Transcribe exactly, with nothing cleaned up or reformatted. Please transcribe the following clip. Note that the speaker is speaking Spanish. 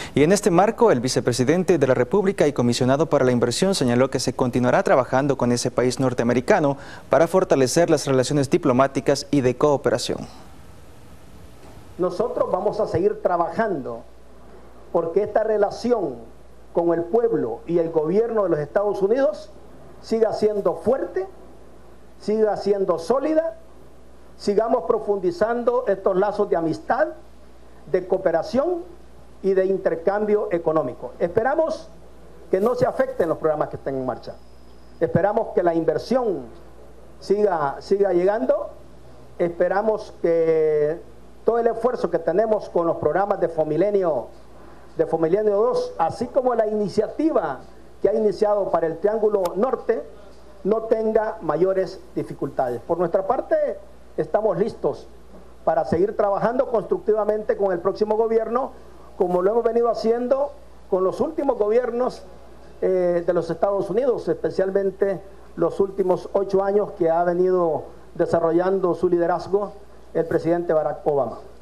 Y en este marco, el vicepresidente de la República y comisionado para la inversión señaló que se continuará trabajando con ese país norteamericano para fortalecer las relaciones diplomáticas y de cooperación. Nosotros vamos a seguir trabajando porque esta relación con el pueblo y el gobierno de los Estados Unidos siga siendo fuerte, siga siendo sólida, sigamos profundizando estos lazos de amistad, de cooperación y de intercambio económico. Esperamos que no se afecten los programas que estén en marcha. Esperamos que la inversión siga, siga llegando. Esperamos que todo el esfuerzo que tenemos con los programas de Fomilenio, de Fomilenio dos, así como la iniciativa que ha iniciado para el Triángulo Norte, no tenga mayores dificultades. Por nuestra parte, estamos listos para seguir trabajando constructivamente con el próximo gobierno, como lo hemos venido haciendo con los últimos gobiernos eh, de los Estados Unidos, especialmente los últimos ocho años que ha venido desarrollando su liderazgo el presidente Barack Obama.